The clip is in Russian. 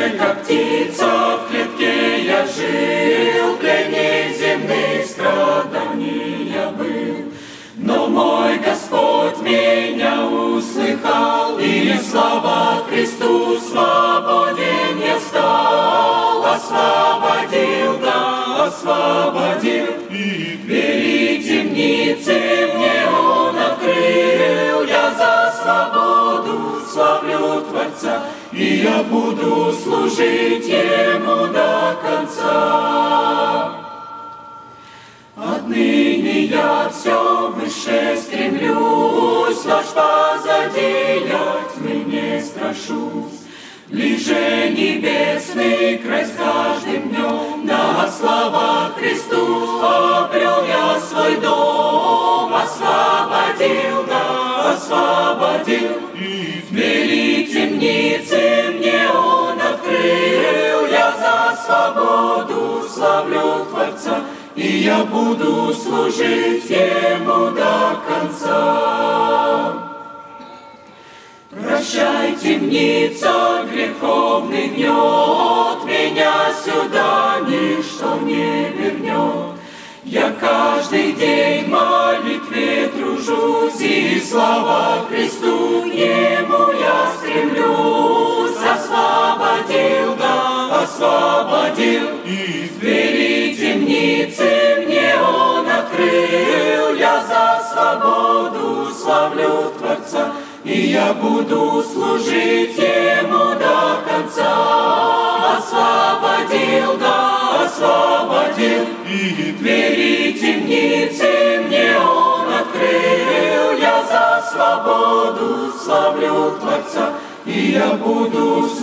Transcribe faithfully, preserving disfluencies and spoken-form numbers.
же, как птица в клетке я жил, в плене земных страданий я был. Но мой Господь меня услыхал, и слава Христу, свободен я стал. Освободил, да, освободил, и двери темницы мне Он открыл. Я за свободу славлю Творца, и я буду служить Ему до конца. Отныне я все выше стремлюсь, ночь позади, я тьмы не страшусь. Ближе небесный край с каждым днем, да, слава Христу, обрел я свой дом. Освободил, да, освободил, и двери темницы мне Он открыл. Я за свободу славлю Творца, и я буду служить Ему до конца. Прощай, темница, греховный гнет, меня сюда ничто не вернет. Я каждый день в молитве тружусь, и слава Христу, к Нему я стремлюсь. Освободил, да, освободил, и двери темницы мне Он открыл. Я за свободу славлю Творца, и я буду служить Ему до конца. Освободил, да, освободил, и двери темницы мне Он открыл. Я за свободу славлю Творца, и я буду